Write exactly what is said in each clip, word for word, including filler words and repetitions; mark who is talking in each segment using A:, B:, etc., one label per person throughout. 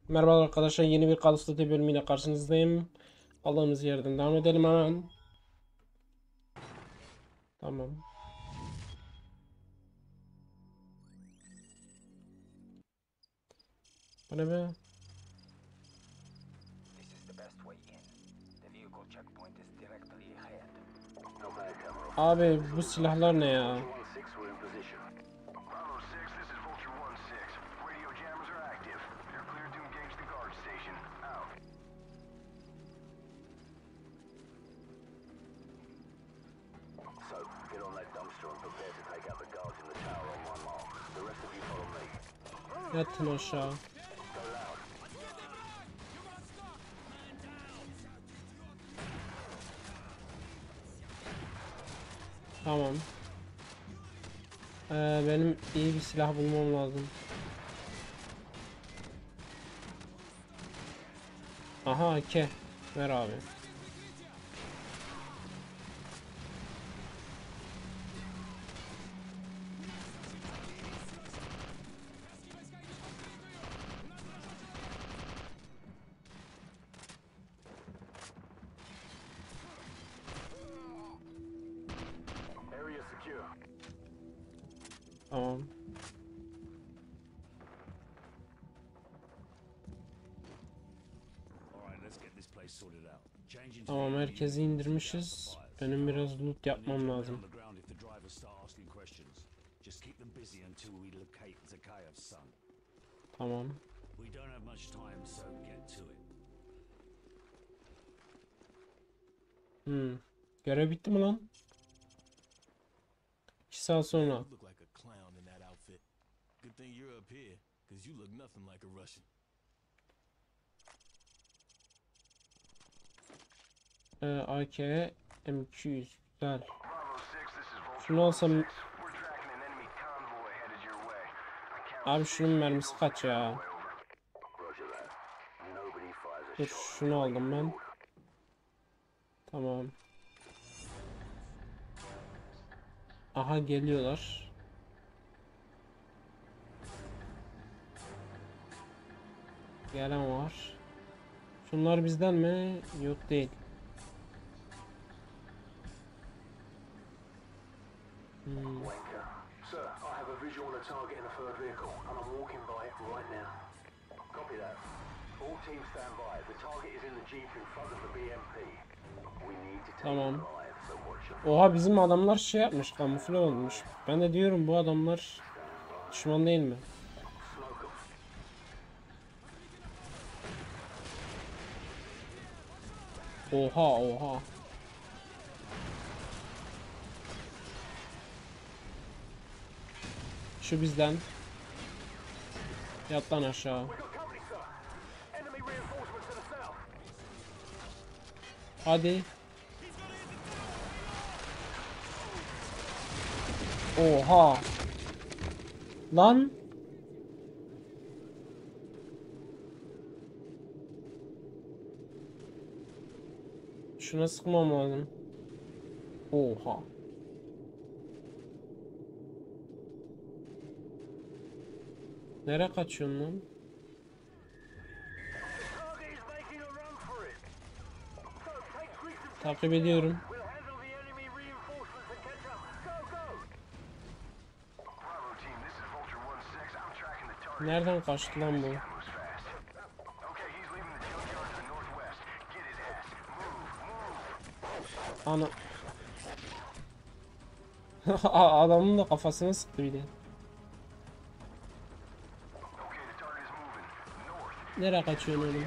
A: Merhaba arkadaşlar, yeni bir Call of Duty bölümüyle karşınızdayım. Aldığımız yerden devam edelim hemen. Tamam. Bu ne be? Abi bu silahlar ne ya? Yatın aşağı. Tamam. Ee, benim iyi bir silah bulmam lazım. Aha, A K. Ver abi. Tamam. Tamam, herkesi indirmişiz. Benim biraz loot yapmam lazım. Tamam. Hmm. Görev bitti mi lan? İki saat sonra. Ee, A K M iki yüz. Güzel. Şunu alsam... Abi şunun mermisi kaç ya? Dur, şunu aldım ben. Tamam. Aha, geliyorlar. Gelen var. Şunlar bizden mi? Yok, değil. Hmm. Tamam. Oha, bizim adamlar şey yapmış, kamufle olmuş. Ben de diyorum, bu adamlar düşman değil mi? Oha oha. Şu bizden. Yat lan aşağı. Hadi. Oha. Lan. Şuna sıkmam lazım. Oha. Nereye kaçıyorsun lan? Takip ediyorum. Nereden kaçtı lan bu? Ana. Adamın da kafasına sıktı bir de. Nereye kaçıyorsun oğlum?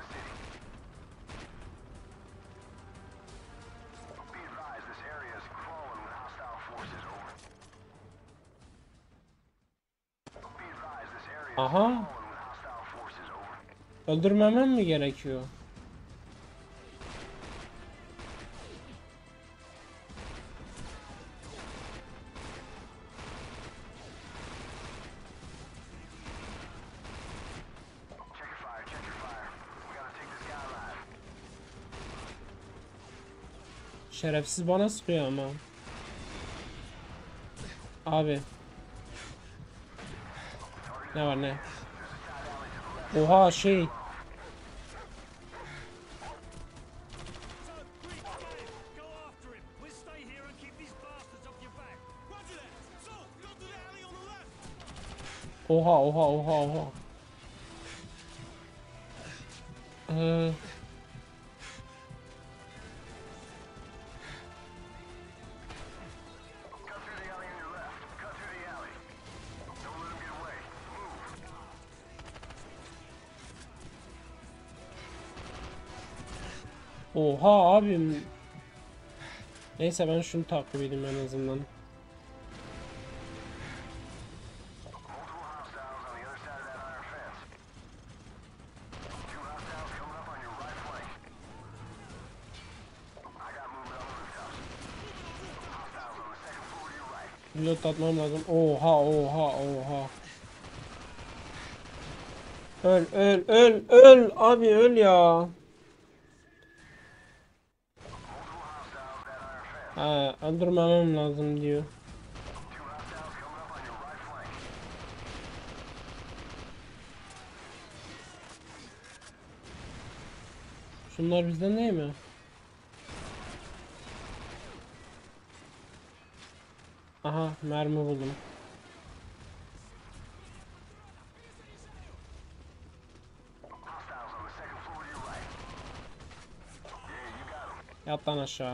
A: Aha. Öldürmemem mi gerekiyor? Şerefsiz bana sıkıyor ama. Abi. Ne var ne? Oha şey. Oha oha oha oha. Ee, Oha abim. Neyse ben şunu takip edeyim en azından. Pilot atmam lazım. Oha oha oha. Öl öl öl öl abi öl ya. Ha, öldürmemem lazım diyor. Şunlar bizden değil mi? Aha mermi buldum. Yat lan aşağı.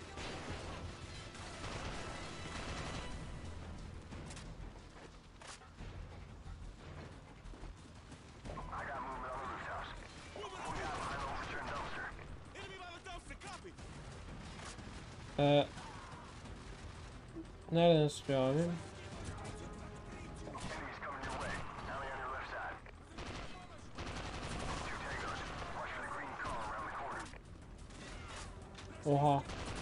A: Ee, nereden sıkıyor abi? Oha.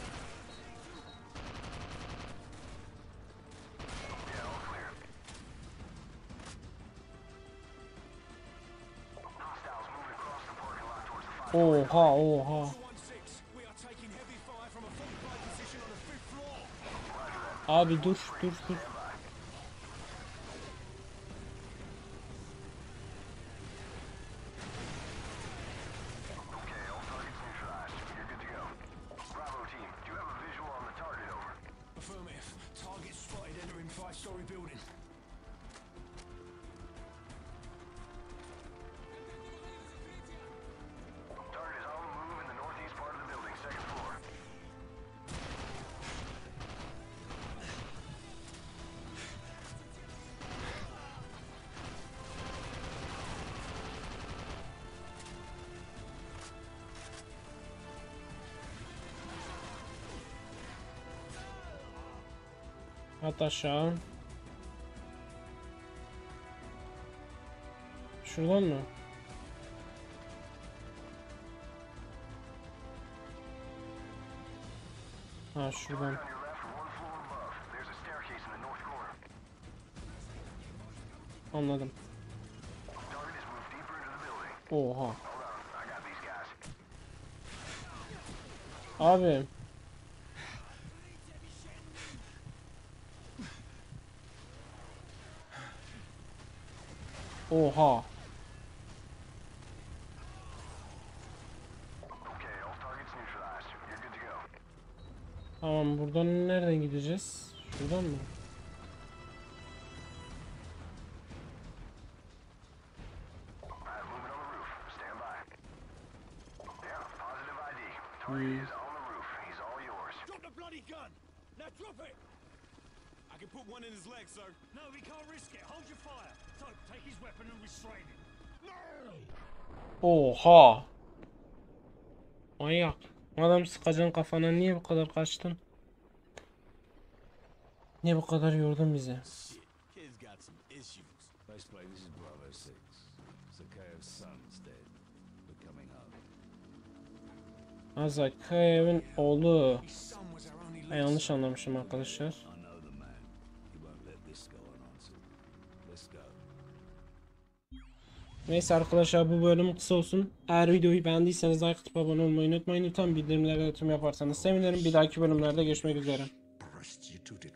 A: Oha oha. Abi dur dur dur. At aşağı. Şuradan mı? Ha şuradan. Anladım. Oha. Abi. Oha. Tamam buradan nereden gideceğiz? Şuradan mı? Hmm. Oha. Manyak. Adam sıkacaksın kafana, niye bu kadar kaçtın? Niye bu kadar yordun bizi? Azakayev'in oğlu. Ben yanlış anlamışım arkadaşlar. Neyse arkadaşlar bu bölüm kısa olsun. Eğer videoyu beğendiyseniz like atıp abone olmayı unutmayın. Lütfen bildirimleri açım yaparsanız sevinirim. Bir dahaki bölümlerde görüşmek üzere.